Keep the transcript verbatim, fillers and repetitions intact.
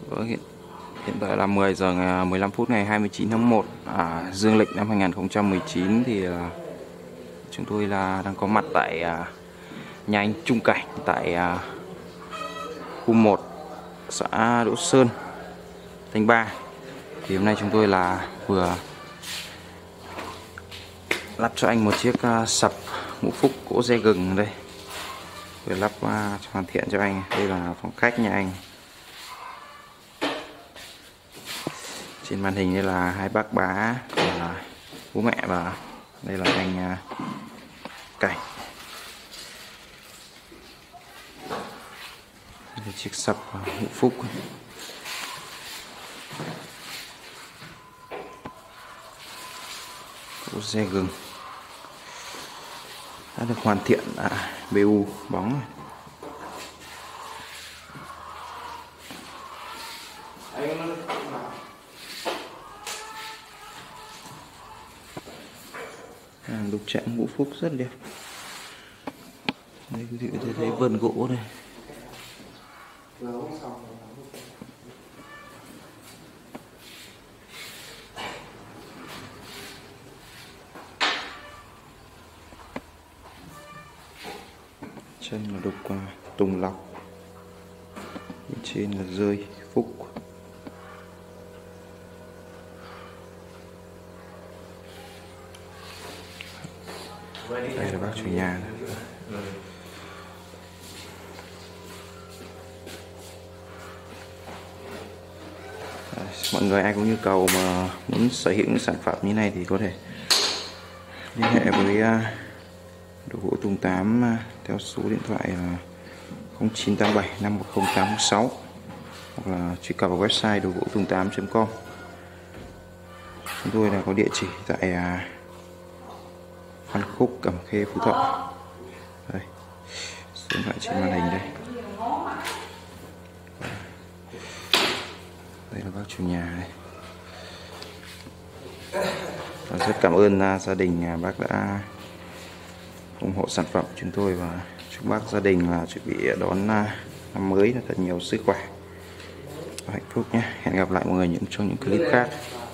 Vâng, hiện, hiện tại là mười giờ ngày mười lăm phút ngày hai mươi chín tháng một à, dương lịch năm hai nghìn không trăm mười chín. Thì à, chúng tôi là đang có mặt tại à, nhà anh Trung Cảnh tại à, khu một xã Đỗ Sơn, Thanh Ba. Thì hôm nay chúng tôi là vừa lắp cho anh một chiếc à, sập ngũ phúc gỗ re gừng đây, vừa lắp à, hoàn thiện cho anh. Đây là phòng khách nhà anh. Trên màn hình đây là hai bác bá là bố mẹ, và đây là anh uh, Cảnh. Đây chiếc sập ngũ phúc gỗ re gừng đã được hoàn thiện à, bê u bóng này. À, đục chạm ngũ phúc rất đẹp. Đây quý vị có thể thấy vân gỗ đây. Chân là đục uh, tùng lọc, bên trên là rơi phúc. Đây là bác chủ nhà. Đấy, mọi người ai có nhu cầu mà muốn sở hữu những sản phẩm như này thì có thể liên hệ với đồ gỗ Tùng Tám theo số điện thoại là không chín tám bảy năm một không tám sáu, hoặc là truy cập vào website đồ gỗ tùng tám chấm com. Chúng tôi là có địa chỉ tại Phan Khúc, Cẩm Khê, Phú Thọ. Đây, số điện thoại trên màn hình đây. Đây là bác chủ nhà đây. Và rất cảm ơn gia đình bác đã ủng hộ sản phẩm của chúng tôi, và chúc bác gia đình là chuẩn bị đón năm mới thật nhiều sức khỏe và hạnh phúc nhé. Hẹn gặp lại mọi người những trong những clip khác.